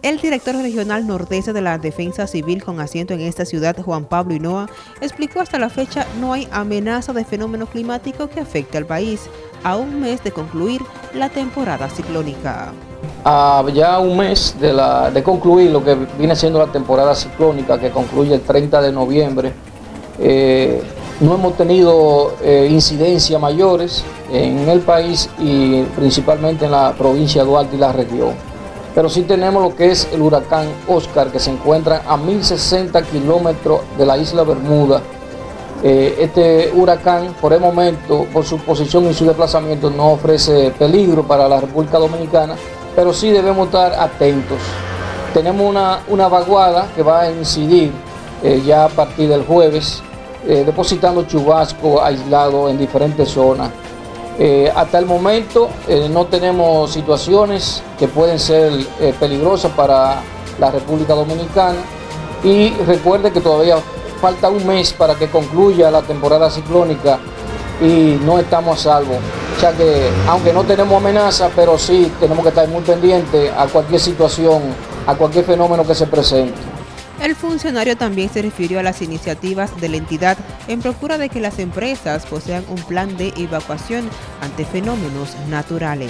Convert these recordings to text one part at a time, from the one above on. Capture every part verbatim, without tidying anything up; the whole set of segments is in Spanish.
El director regional nordeste de la Defensa Civil con asiento en esta ciudad, Juan Pablo Hinoa, explicó hasta la fecha no hay amenaza de fenómeno climático que afecte al país, a un mes de concluir la temporada ciclónica. A ya un mes de, la, de concluir lo que viene siendo la temporada ciclónica, que concluye el treinta de noviembre, eh, no hemos tenido eh, incidencias mayores en el país y principalmente en la provincia de Duarte y la región. Pero sí tenemos lo que es el huracán Oscar, que se encuentra a mil sesenta kilómetros de la isla Bermuda. Eh, este huracán, por el momento, por su posición y su desplazamiento, no ofrece peligro para la República Dominicana, pero sí debemos estar atentos. Tenemos una, una vaguada que va a incidir eh, ya a partir del jueves, eh, depositando chubasco aislado en diferentes zonas. Eh, hasta el momento eh, no tenemos situaciones que pueden ser eh, peligrosas para la República Dominicana, y recuerde que todavía falta un mes para que concluya la temporada ciclónica y no estamos a salvo. O sea que aunque no tenemos amenaza, pero sí tenemos que estar muy pendientes a cualquier situación, a cualquier fenómeno que se presente. El funcionario también se refirió a las iniciativas de la entidad en procura de que las empresas posean un plan de evacuación ante fenómenos naturales.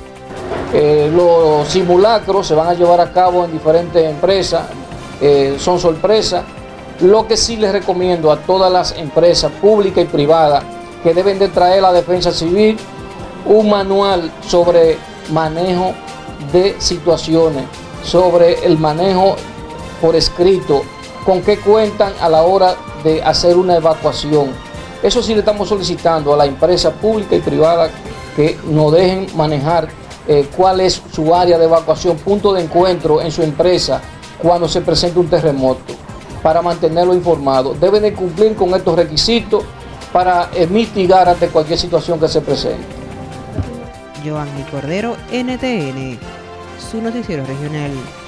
Eh, los simulacros se van a llevar a cabo en diferentes empresas, eh, son sorpresas. Lo que sí les recomiendo a todas las empresas públicas y privadas que deben de traer a la Defensa Civil un manual sobre manejo de situaciones, sobre el manejo por escrito, con qué cuentan a la hora de hacer una evacuación. Eso sí le estamos solicitando a la empresa pública y privada que nos dejen manejar eh, cuál es su área de evacuación, punto de encuentro en su empresa cuando se presente un terremoto, para mantenerlo informado. Deben de cumplir con estos requisitos para eh, mitigar ante cualquier situación que se presente. Joanny Cordero, N T N, su noticiero regional.